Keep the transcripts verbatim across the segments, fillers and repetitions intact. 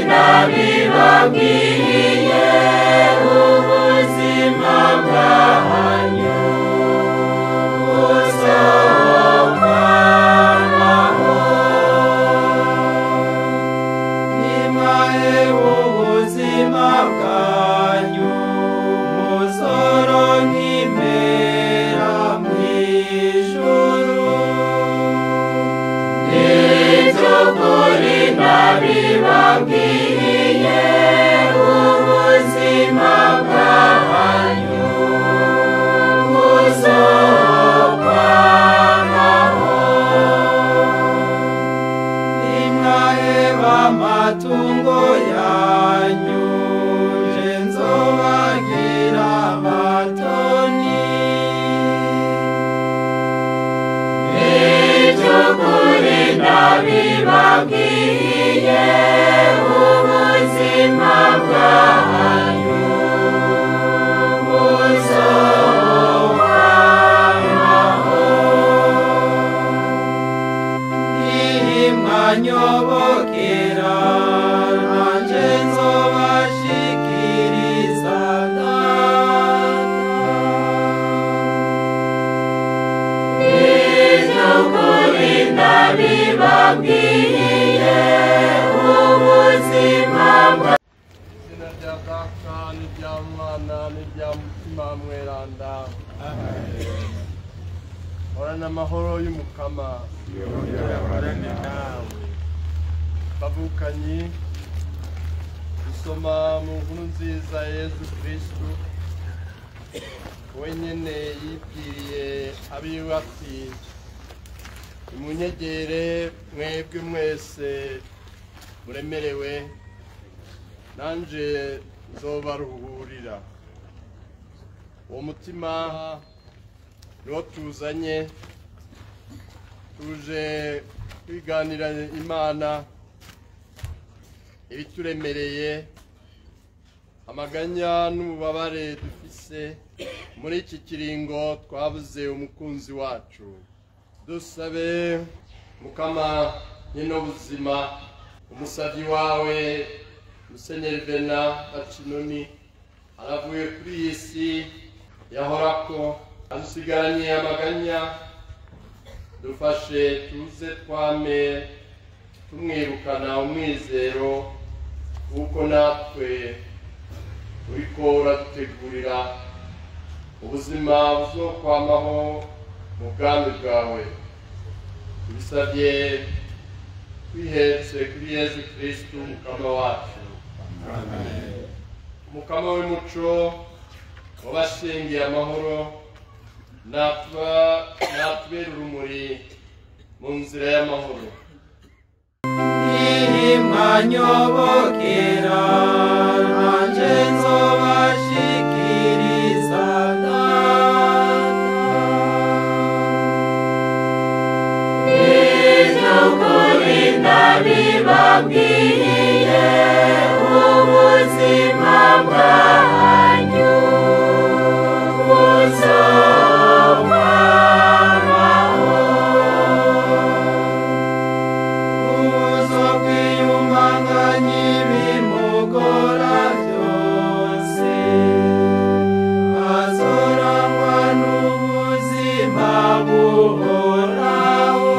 ndabibabwiye ubuzima bwanyu buzokwamaho. Nimwahe ubuzima bwanyu muzoronka impera mw'ijuru. Nivy'ukuri ndabibabwiye ubuzima bwanyu buzokwamaho. Nimwaheba amatungo yanyu je nzobagira abatoni. Nivy'ukuri ndabibabwiye ubuzima bwanyu buzokwamaho. Nimwanyobokera nanje nzobashikiriza Data. Nivy'ukuri ndabibabwiye ubuzima bwa izina rya Data n'irya Mwana n'irya Mutima Mweranda. Horana amahoro y'Umukama bavukanyi. Dusoma mu nkuru nziza Yezu Kristu wenyene yibwiriye abiwe ati nimunyegere mwebwe mwese muremerewe nanje nzobaruhurira. Uwo mutima niwo tuzanye tuje kwiganira Imana ibituremereye, amaganya n'ububabare dufise muri iki kiringo twabuze umukunzi wacu. Dusabe Mukama nyine ubuzima umusavyi wawe Musenyeri Bena Bacinoni aravuye kuri iyi si yahorako adusigaranye amaganya. Dufashe tuze twame tumwirukana umwizero kuko natwe uriko uradutegurira ubuzima buzokwamaho mu bwami bwawe. Tubisabye twihetse kuri Yezu Kristu Mukama wacu. Umukama w'umuco wabashingiye amahoro natubera urumuri mu nzira y'amahoro. Nimwanyobokera nanje nzobashikiriza Data. Nivy'ukuri ndabibabwiye ubuzima bwanyu buzokwamaho. Uzokwiyumanganya ibimugora vyose, azorangwa n'ubuzima buhoraho.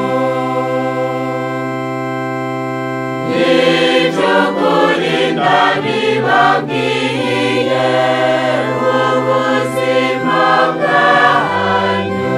Nivy'ukuri ndabibabwiye ubuzima bwanyu.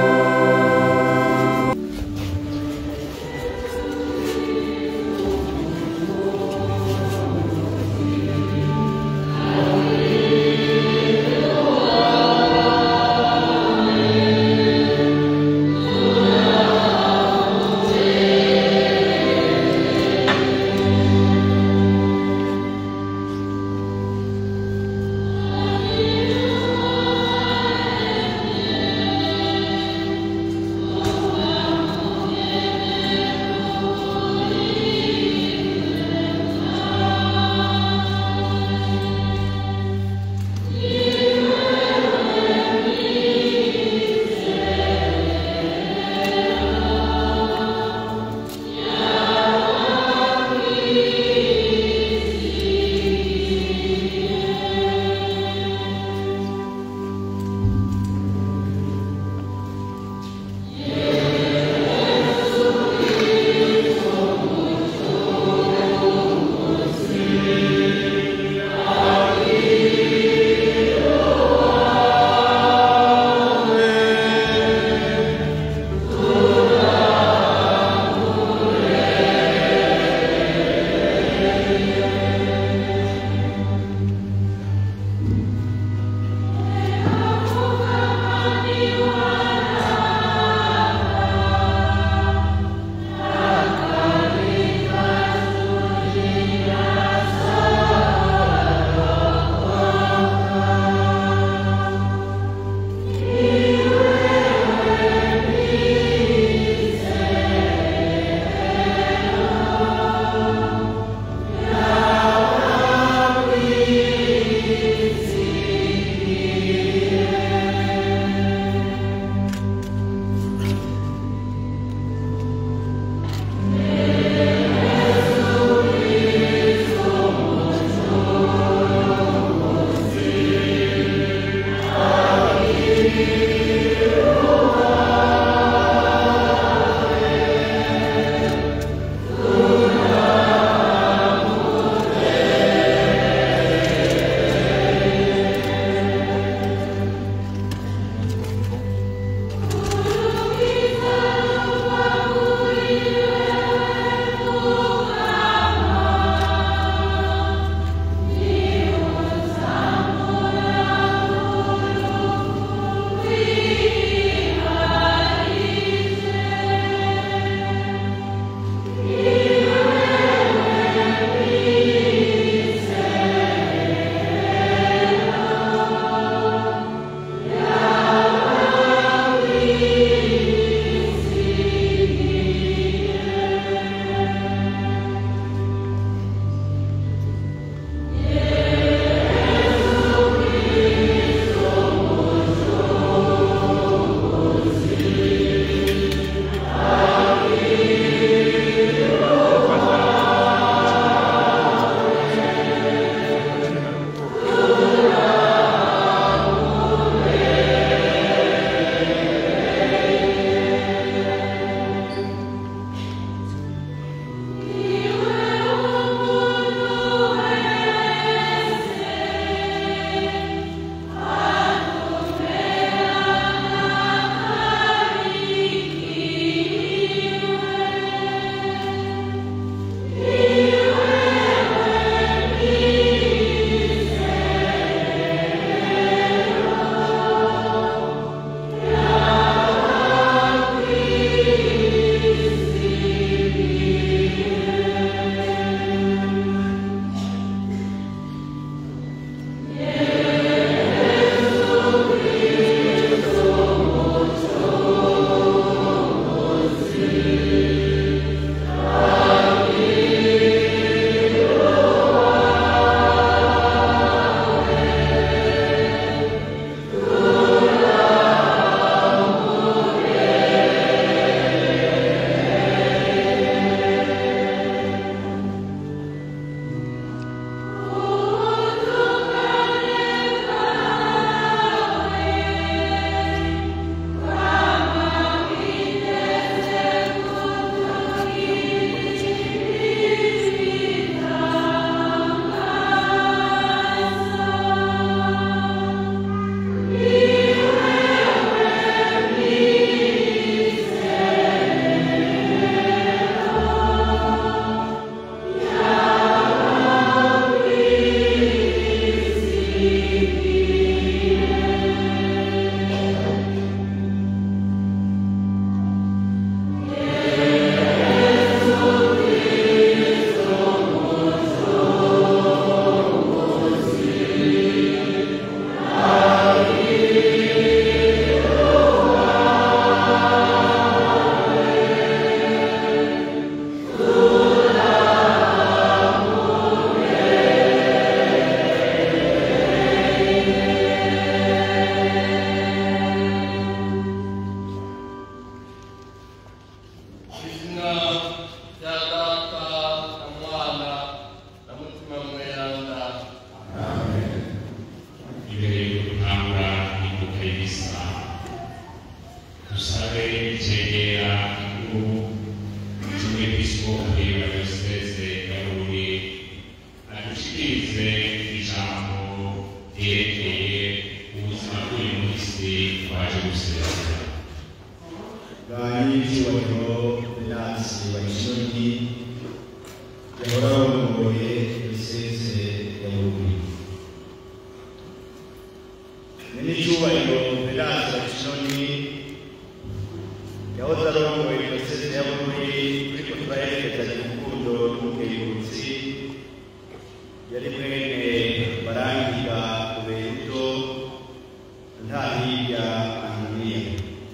yagaragaza urukundo n'ubwiyunzi yari mwene Barangira Ruberuto Ntahirya Ananiya.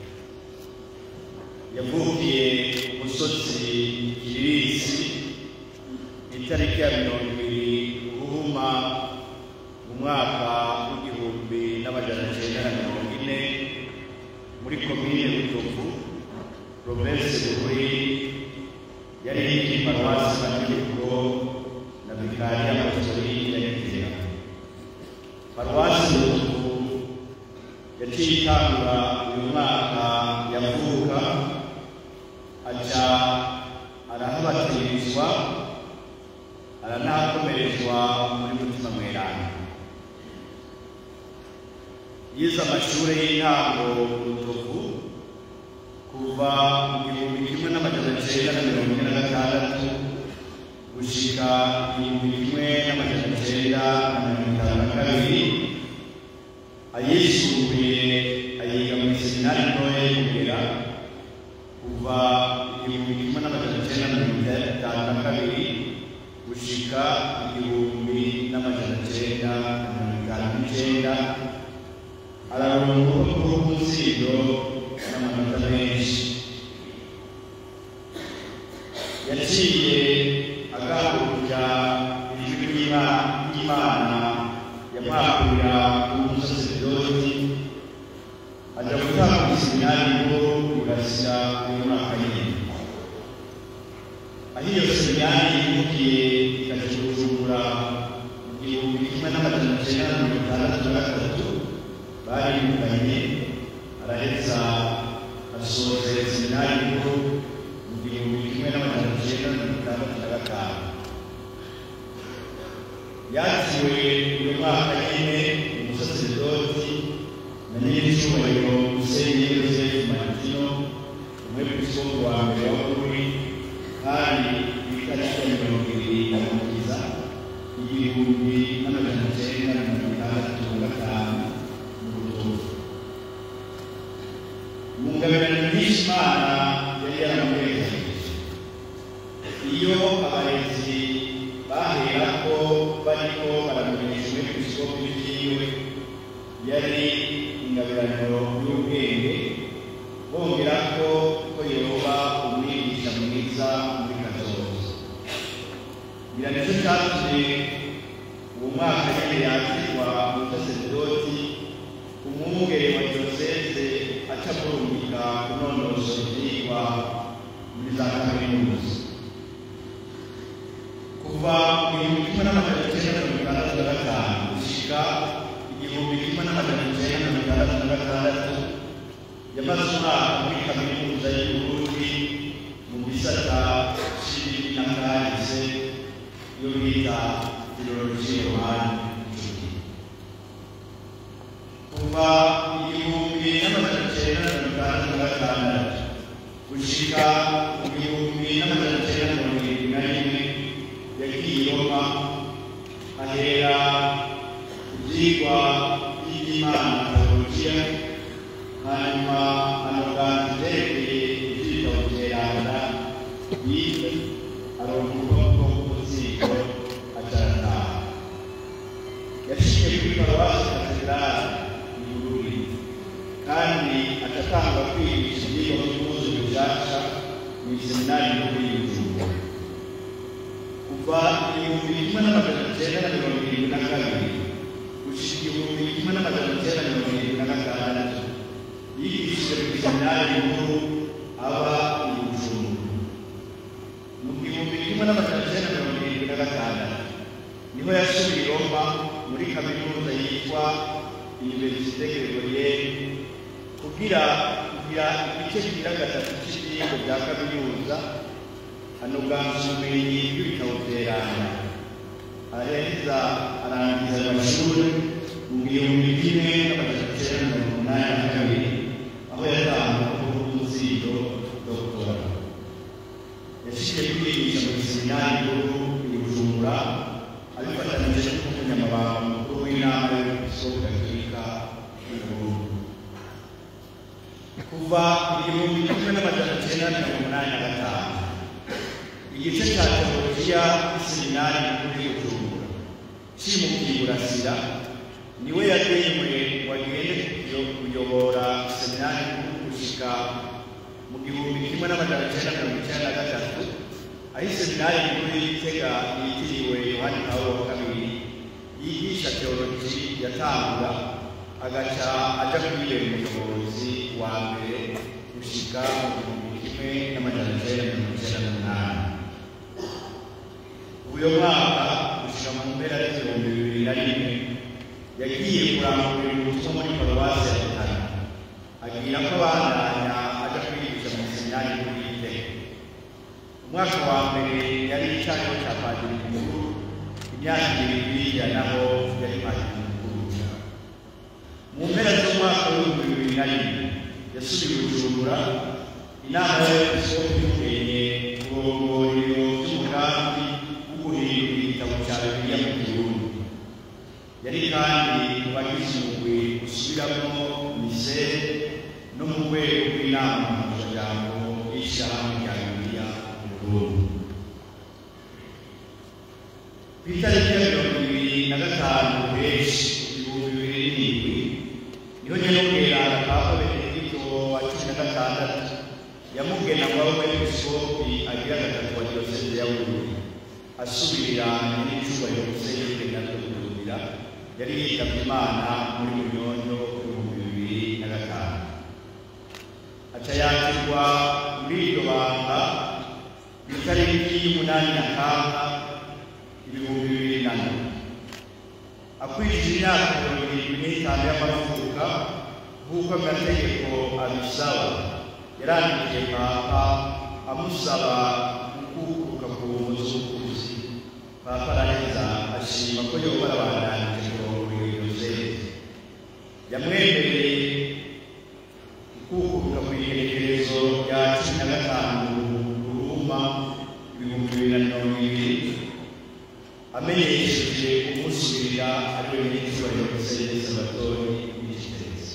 Yavukiye ku musozi Kirisi itariki ya mirongo ibiri Ruhuma mu mwaka w'igihumbi n'amajana cyenda na mirongo ine muri komine Butovu, provinsi Bururi, yari iri paruwasi Mategeko na Vikariya Apostolike ya Gitega. Paruwasi Butovu yaciye itangura uyu mwaka yavuka, aca arahabatirizwa aranahakomerezwa muri Mutima Mweranda. Yize amashuri y'intango mu Rutovu kuva mu gihumbi kimwe n'amajana cyenda na mirongo ine na gatandatu gushika igihumbi kimwe n'amajana cyenda na mirongo itanu na kabiri. Ayisumbuye ayiga mu seminari ntoya y'Umugera kuva igihumbi kimwe n'amajana cyenda na mirongo itanu na kabiri gushika igihumbi n'amajana cyenda na mirongo itanu n'icyenda. Araronka urupapuro rw'umutsindo n'amanota menshi. Yaciye agahurira ijwi ry'Imana yamwakura umusaseridoti, aja gutanga iseminari nkuru Burasira uyu mwaka nyene. Aho iyo seminari yimukiye ikaja Bujumbura mu gihumbi kimwe n'amajana cyenda na mirongo itandatu na gatatu, barimukanye araheza asoza seminari nkuru mu gihumbi kimwe n'amajana cyenda na mirongo itandatu na gatanu. Yakiriwe uyu mwaka nyene umusaseridoti na nyiricyubahiro Musenyeri Yosefu Martino, umwepiskopi wa mbere wa Bururi, kandi ku itariki ya mirongo ibiri na Mukiza igihumbi n'amajana cyenda na mirongo itandatu na gatanu mu Rutovu. Mu ngabirano nyinshi Imana yari yaramwerekeje. Iyo abarezi baherako bariko baramenyesha umwepiskopi w'ikiwe, yari ingabirano y'ubwenge, bongerako ko yoba umwigisha mwiza muri kazoza. Ngira nicyo cyatumye uwo mwaka nyene yakirwa umusaseridoti, umwungere wa diyoseze aca kurungika kunonosora ivyigwa muri za kaminuza. Kuva mu gihumbi kimwe n'amajana cyenda na mirongo itandatu na gatanu gushika igihumbi kimwe n'amajana cyenda na mirongo itandatu na gatandatu yamaze umwaka muri kaminuza y'Uburundi mu gisata c'indimi na kahise yo bita filologiya romani. Kuva igihumbi n'amajana cyenda na mirongo itandatu na gatandatu gushika mu gihumbi n'amajana cyenda na mirongo irindwi na rimwe yagiye i Roma, ahera ivyigwa by'Imana teologiya, hanyuma anogana ivyerekeye ivyitabo vyeranda, yize aronka urupapuro rw'umutsindo aca arataha. Yashikiye kuri paruwasi Katedrali i Bururi, kandi atatanga kwigisha ivyigwa vy'umuzi bishasha mw'iseminari nkuru y'i Bujumbura. Kuva igihumbi kimwe n'amajana cyenda na mirongo irindwi na kabiri gushika igihumbi kimwe n'amajana cyenda na mirongo irindwi na gatandatu yigishije ku seminari nkuru aba i Bujumbura. Mu gihumbi kimwe n'amajana cyenda na mirongo irindwi na gatandatu niho yasubiye i Roma muri kaminuza yitwa Université Gregorienne kugira kugira igice kigira gatatu cy'ivyigwa bya kaminuza, anoganza ubumenyi bw'ibitabo vyeranda. Araheza arangiza amashuri mu gihumbi kimwe n'amajana cyenda na mirongo umunani na kabiri, aho yatanga umutsindo doktora. Yashikiye kwigisha mu seminari nkuru i Bujumbura, abifatanije n'umunyamabanga mukuru w'inama y'Episkopi Gatolika y'u Burundi. Kuva igihumbi kimwe n'amajana cyenda na mirongo umunani na gatanu igice cya teologiya y'iseminari muri Bujumbura cimukiye Burasira niwe yagenywe wagende kuyobora seminari gushika mu gihumbi kimwe n'amajana icyenda mirongo icyenda na gatatu aho iseminari nkuru y'Igitega yitiriwe Yohani Pawulo wa kabiri yigisha teologi yatangura agaca aja kwibera umuyobozi wa mbere gushika mu gihumbi kimwe n'amajana icyenda mirongo icyenda n'umunani. Uyu mwaka gushika mu mpera z'ibihumbi bibiri na rimwe yagiye kurangurira ubutumwa muri paruwasi ya Rutana agira ko abandanya aja kwigisha mu seminari nkuru y'Igitega. Umwaka wa mbere yari icyariho cya padiri mukuru, imyaka ibiri hirya naho yari padiri mukuru. Mu mpera z'umwaka w'ibihumbi bibiri na rimwe yasubiye Bujumbura, inama y'abepiskopi y'Ubwenge kurongorero ry'umugambi wo guhindura igitabo cya Bibiliya mu Kirundi. Yari kandi mu bagize umugwi usubiramo mise no mu rwego rw'inama mpuzamuryango y'ishyirahamwe rya Bibiliya mu Burundi. Ku itariki ya mirongo ibiri na gatanu Ruheshi ibihumbi bibiri n'indwi niho nyamubwiranga Papa Benedikito wa cumi na gatandatu yamugena ngo abe umwepiskopi agira gatatu wa diyoseze ya Bururi asubirira n'icyubahiro Musenyeri Bernardo Rurumira yari yitabye Imana muri Munyonyo ibihumbi bibiri na gatanu. Aca yakirwa muri iryo banga ku itariki y'umunani Nyakanga ibihumbi bibiri na nane. Akwije imyaka mirongo irindwi n'itanu y'amavuka nk'uko amategeko abisaba, yarandikiye Papa amusaba gukuruka ku buvuzi z'ukuzi. Papa araheza ashima ko yoba arabandanije kurongora iyo diyoseze. Yamwemereye gukuruka ku igenekerezo rya cumi na gatanu Ruhuma ibihumbi bibiri na mirongo ibiri, amenyesheje umusubirira ariwe n'icyubahiro Musenyeri Salvatori Nishiteretse.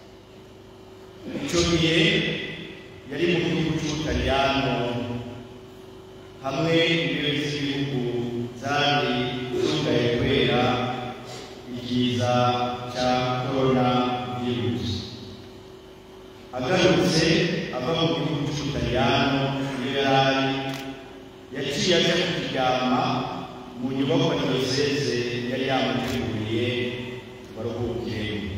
Icyo gihe yari mu gihugu cy'Ubutaliyano, hamwe imbibe z'ibihugu zari zugaye kubera ikiza cya korona virusi. Agarutse ava mu gihugu cy'Ubutaliyano iyo yari yaciye aja kuryama mu nyubako diyoseze yari yamuteguriye baruhukiyemo.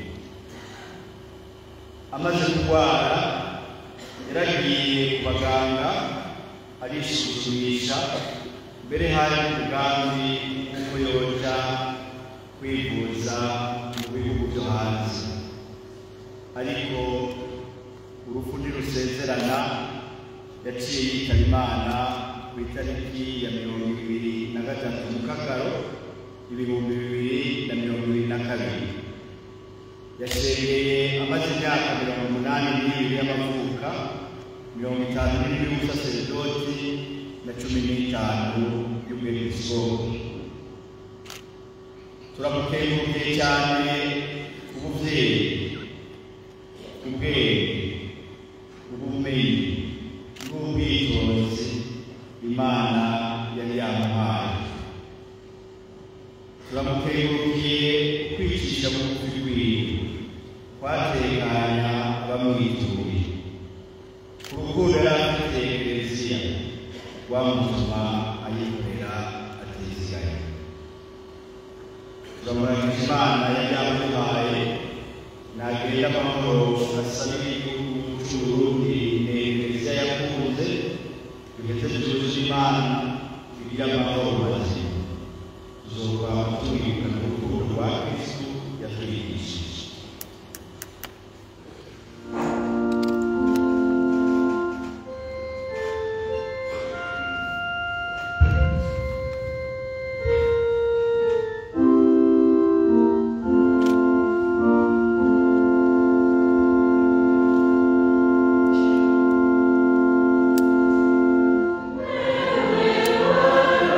Amaze kurwara yaragiye ku baganga arisuzumisha, mbere hari umugambi w'uko yoja kwivuza mu bihugu byo hanze, ariko urupfu ntirusezerana. Yaciye yitaba Imana ku itariki ya mirongo ibiri na gatatu Mukakaro ibihumbi bibiri na mirongo ibiri na kabiri. Yashengeye amaze imyaka mirongo umunani n'ibiri y'amavuka, mirongo itanu n'ibiri y'ubusaserdoti na cumi n'itanu y'ubwepiskopi. Turamukengurukiye cyane ubuvyeyi, ubwenge, ubumenyi n'ubwitonzi Imana yari yamuhaye. Turamukengurukiye kwicisha bugufi bwiwe kwatekanya abamwituye, ku rukundo yari afitiye Eklezia rwamutuma ayikorera atiziganya. Turamuragije Imana yari yamuhaye nagenda amahoro asaba igihugu cy'Uburundi na Eklezia yakunze bigeze byuje Imana bigira amahoro mazima. Tuzoba turibuka urukundo rwa Kristo yatwigishije.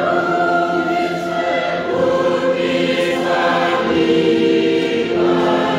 Amen.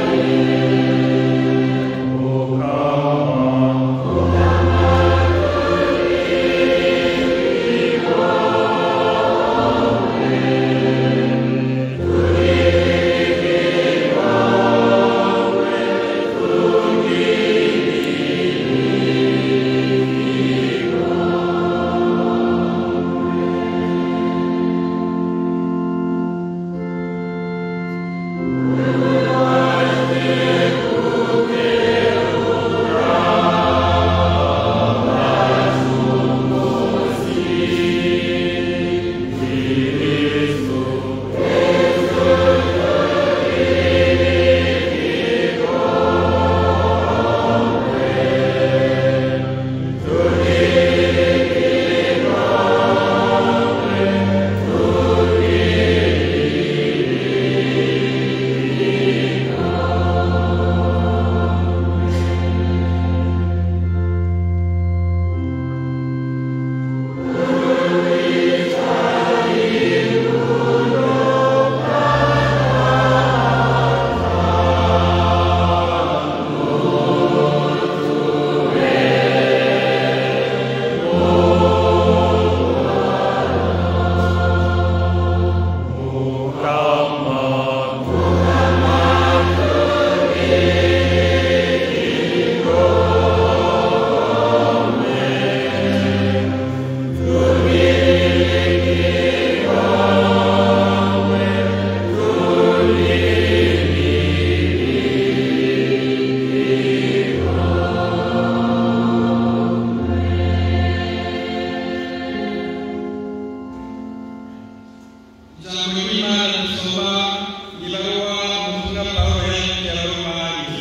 ijambo ry'Imana dusoma ibaruwa ubutumwa Pawulo yandikiye Abaromani.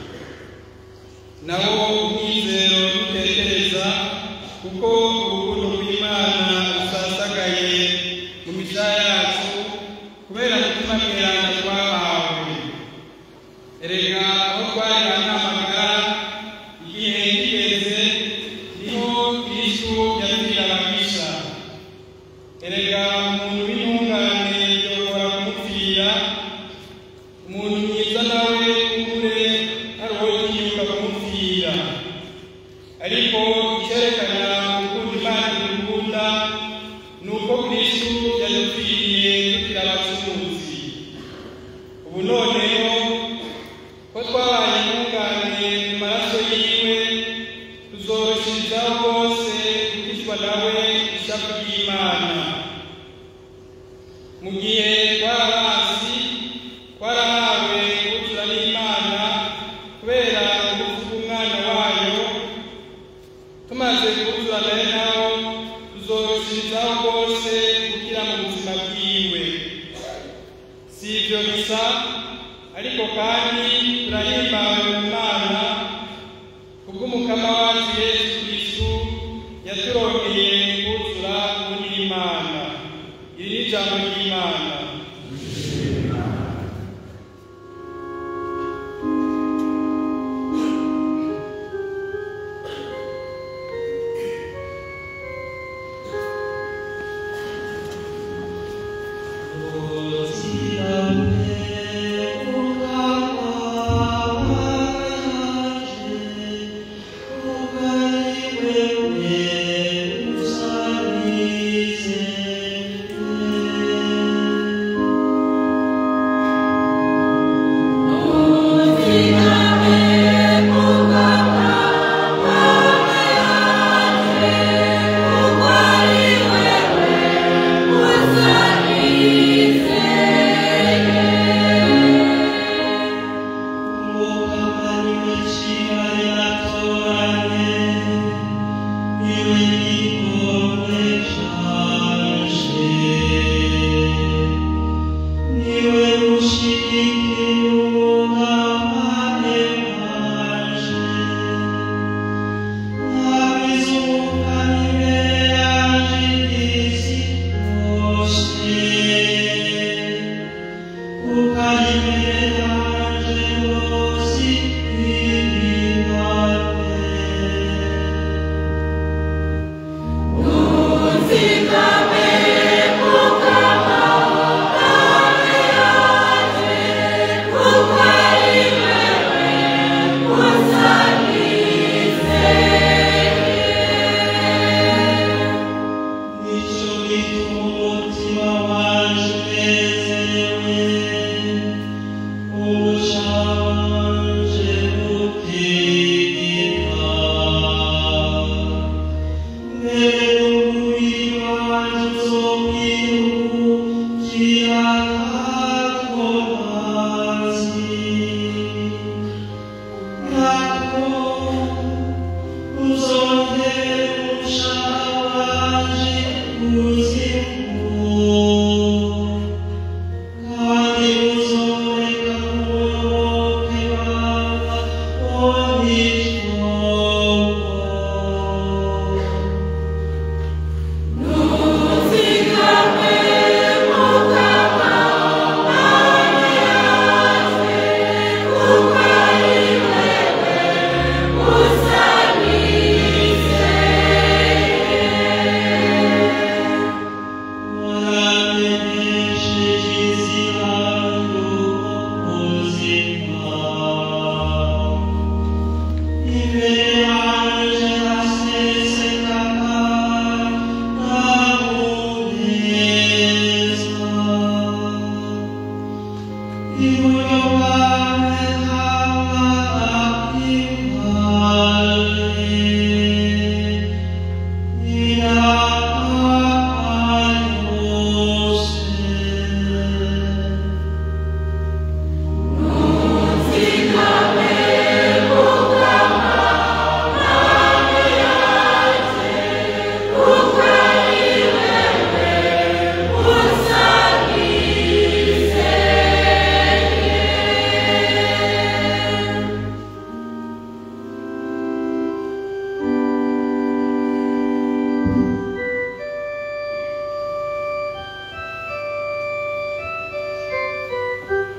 Naho umwizero dutekereza kuko urukundo rw'Imana rusasagaye mu mitima yacu kubera umutima mweranda twahawe. Erega aho twari bahamagara igihe kigeze niho Kristo yabwira ababisha. Erega umuntu w'intungane yobora kumupfira, umuntu mwiza nawe ukure hariho yiyuka kumupfira. Ariko icyerekana urukundo Imana idukunda ni uko Kristo yadupfiriye tukiri abacumuzi. Ubu noneho ko twabaye intungane mu maraso yiwe, tuzoroshirizaho rwose gukizwa nawe ishavu ry'Imana. Mu gihe twarabazi twarahawe kuzura n'Imana kubera urupfu rw'umwana wayo, tumaze kuzura nawe naho tuzoroshirizaho rwose gukira mu buzima bwiwe. Si ibyo gusa ariko kandi turahimbawe mu Mana kubw'umukama wacu Yesu Kristo yaturongeye kuzura muri Imana. Iri ni ijambo ry'Imana.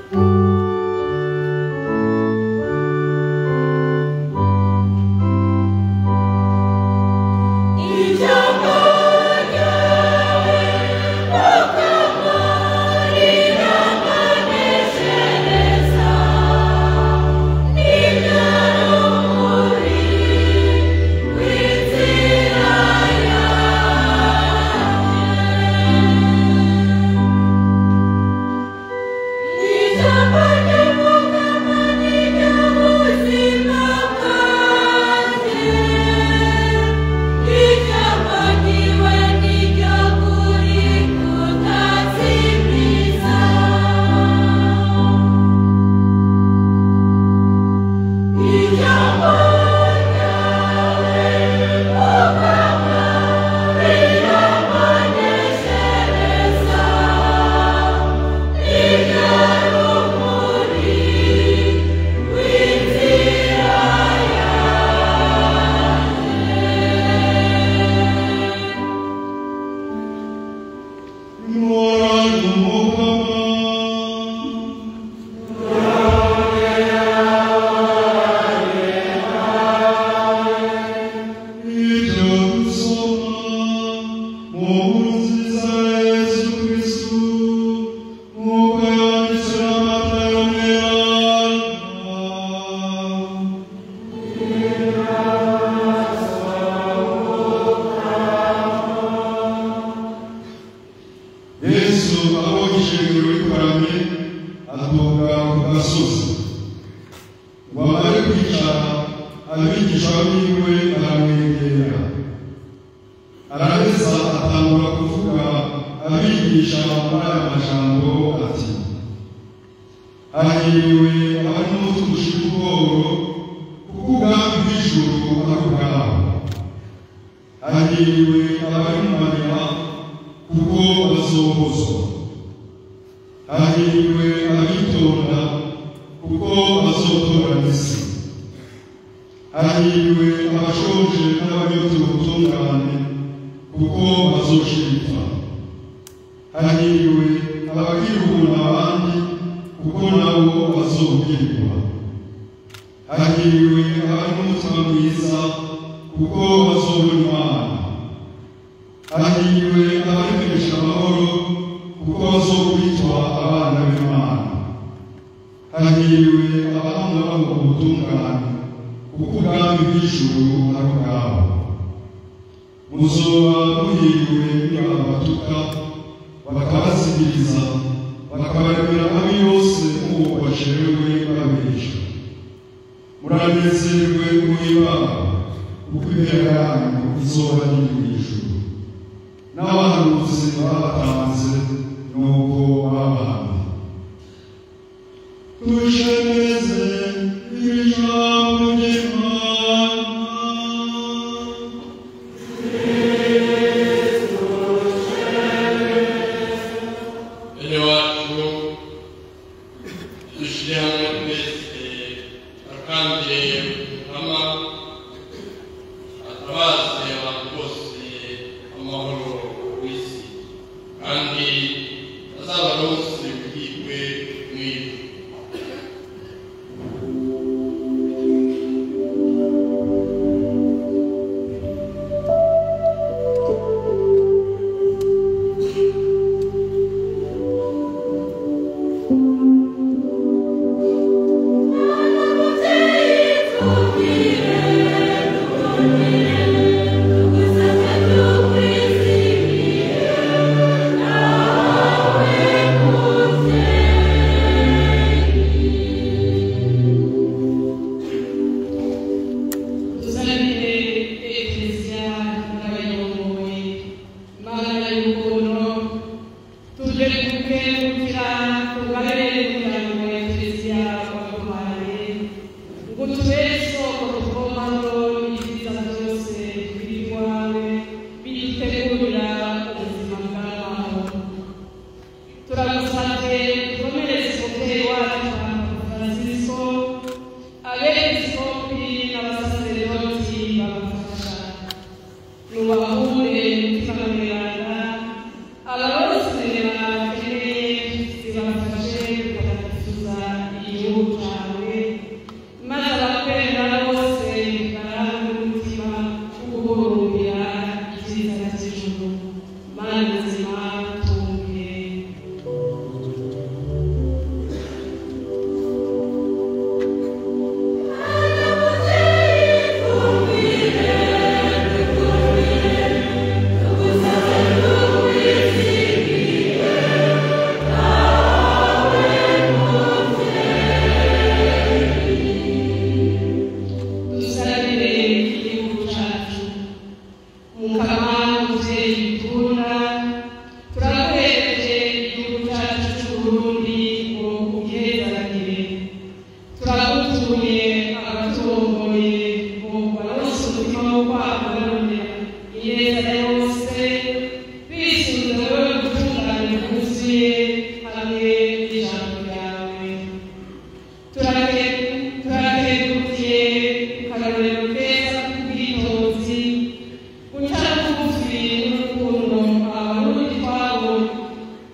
Gracias.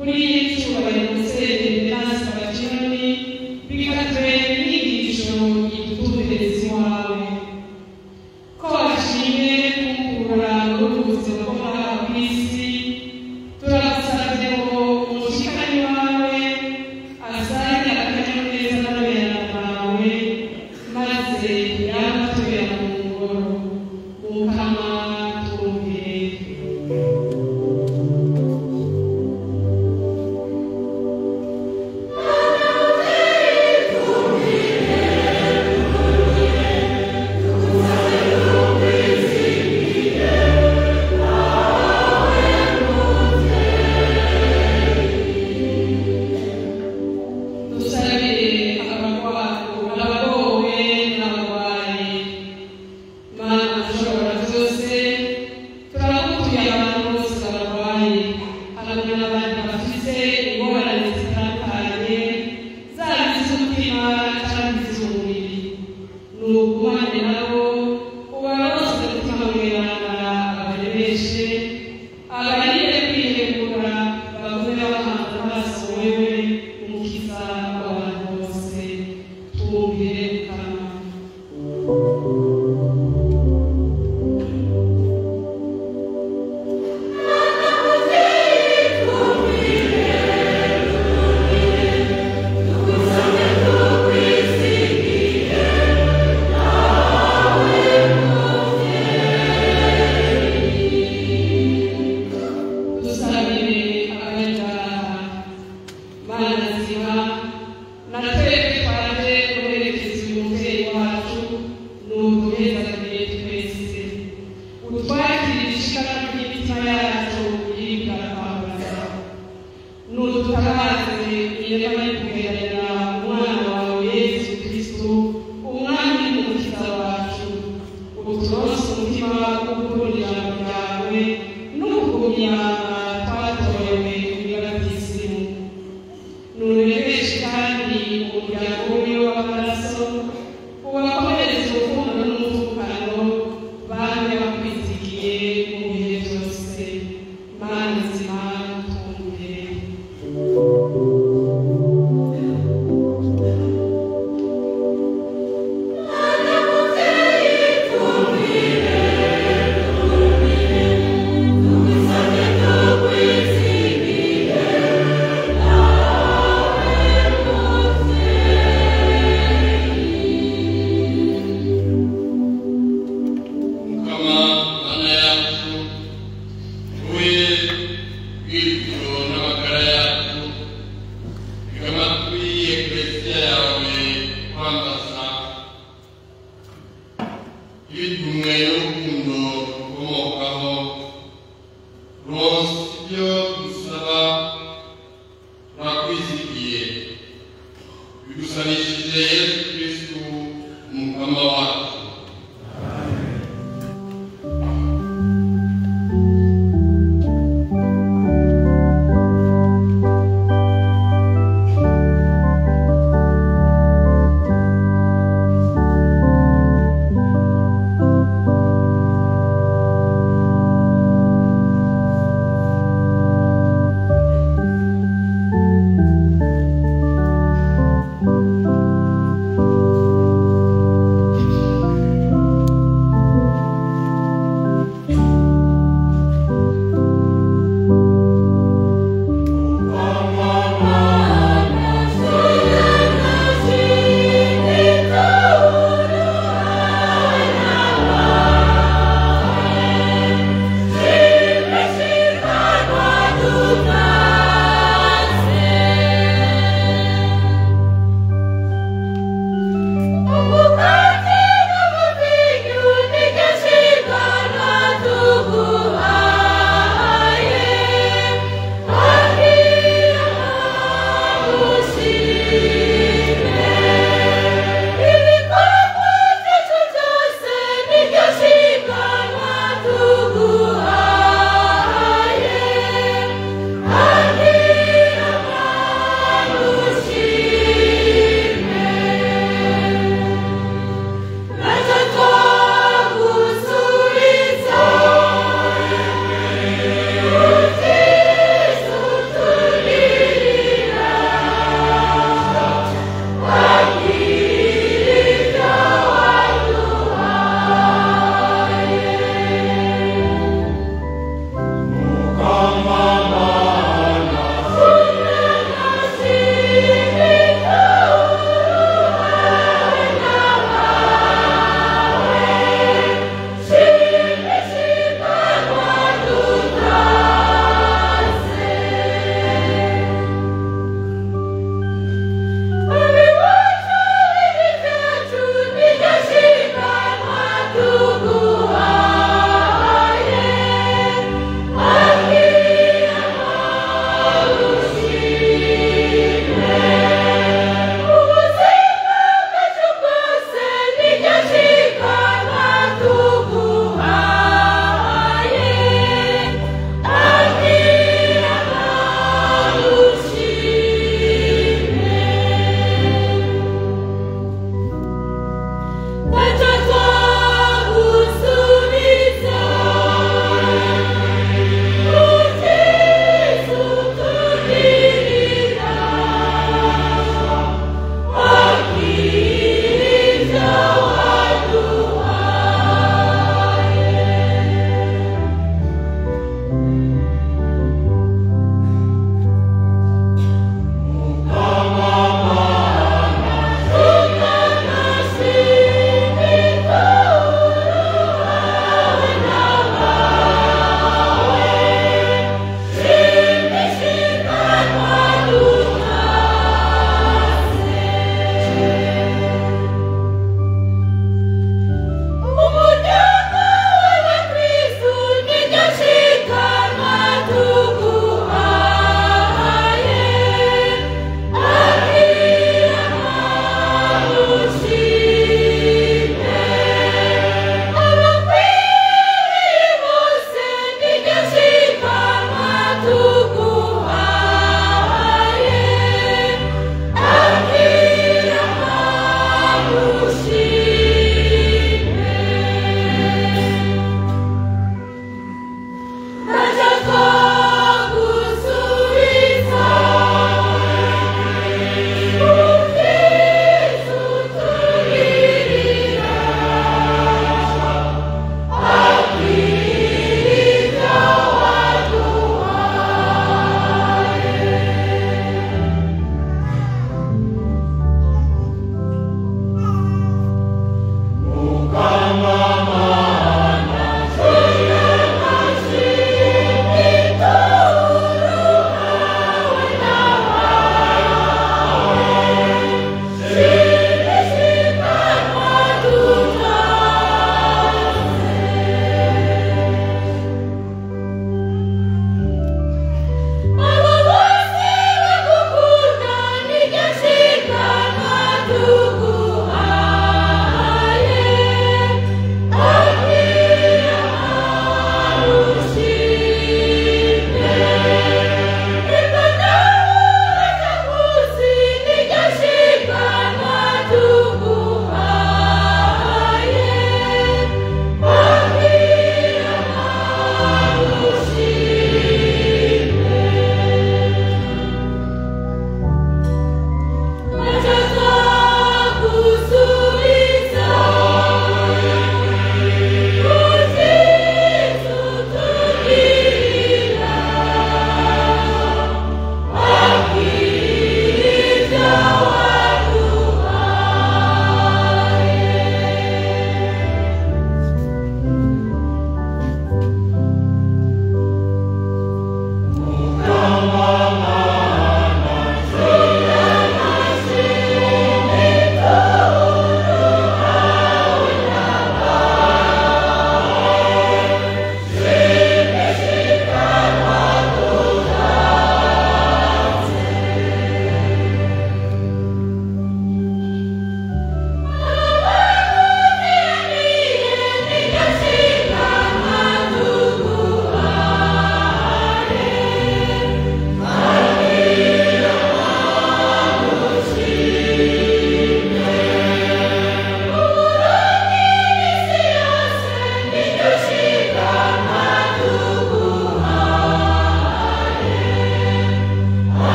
kuri y'icyubahiro musenyeri Venansi Bakinoni bikatwe n'inyigisho idutumbereza iwawe ko washimye kumukura n'ubuzima bwo muri aka kw'isi turagusabye ngo umushikani wawe azanye akanyamuneza n'aberana bawe maze yamatubera mu ngoro mukama twumvire. Thank you.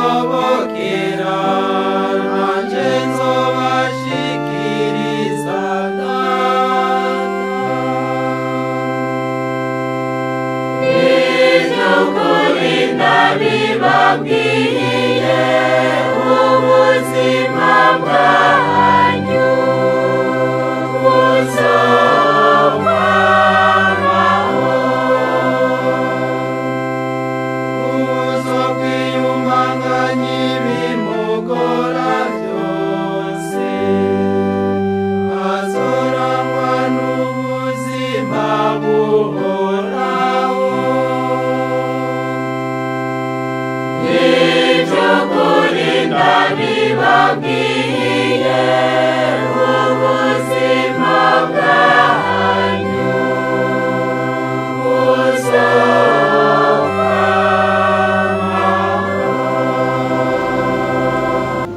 nzobokera nanjye nzobashikiriza iby'ukuri ndabibabwiye ubuzima bwanyu buzohoraho. uzo kwiyumanganya ibimugora byose azorangwa n'ubuzima buhoraho. iby'ukuri ndabibabwiye ubuzima bwanyu buzohoraho.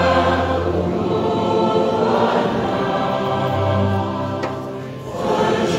Thank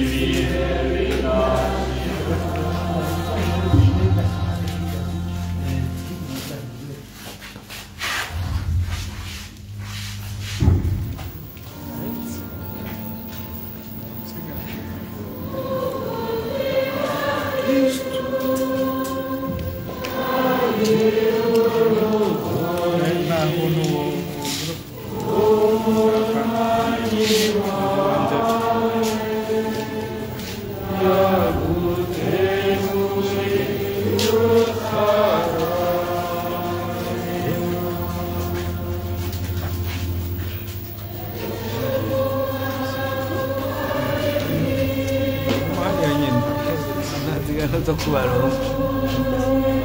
Untuk kubarong.